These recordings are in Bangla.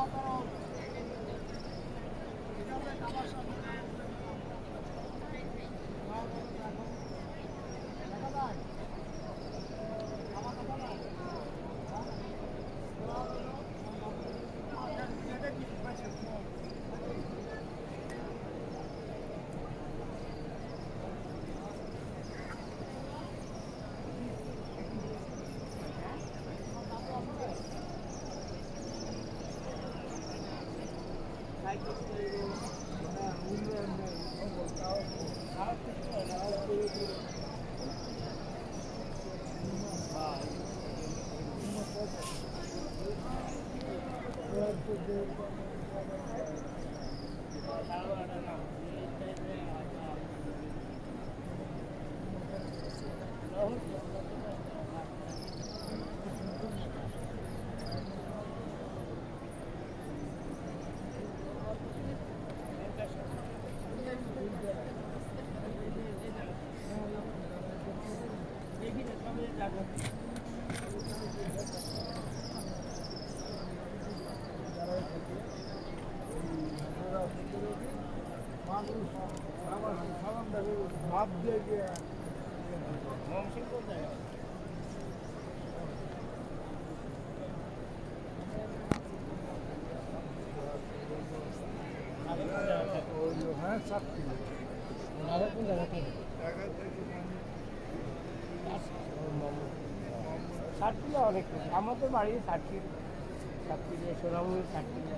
ষাটকিলো অনেক আমাদের বাড়ি ষাটকিলো সোনামুড়ি ষাটকিলো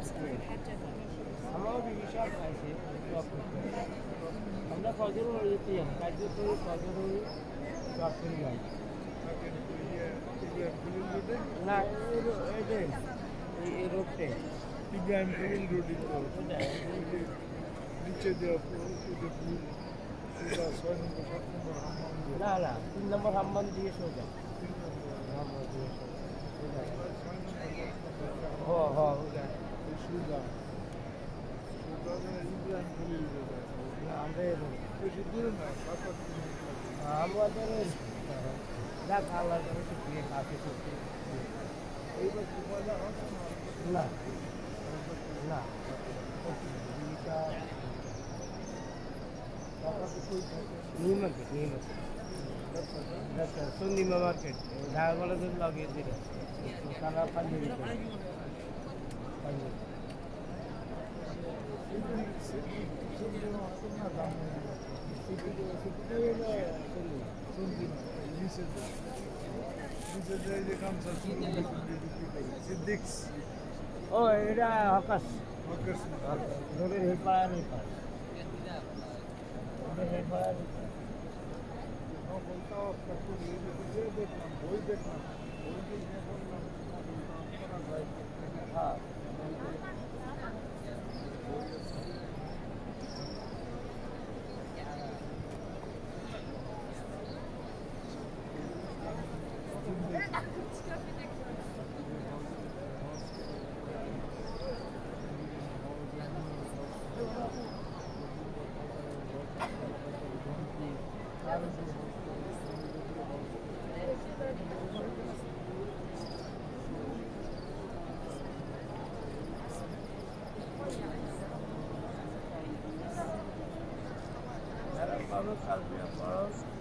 আমরাও বিশাল পাইছি আমরা কজন যেতে যাবো কার্য করি কজন জব করি যাই না এই রোডটে ইব্রাহিম খলিল রোড নিচে দেওয়া না না 3 নম্বর হাম্মান দিয়ে সোজা আমাদের দেখ আল্লাহ শুক্রিয়া কাছে না না নিউ মার্কেট সন্দিমা মার্কেট ঢাকা কলেজের লাগিয়ে দিল সারা পাঞ্জাবি ও এটা হকাশ রোডের হেপাড়ার হেপাড়ার বই দেখলাম হ্যাঁ Vamos a ver,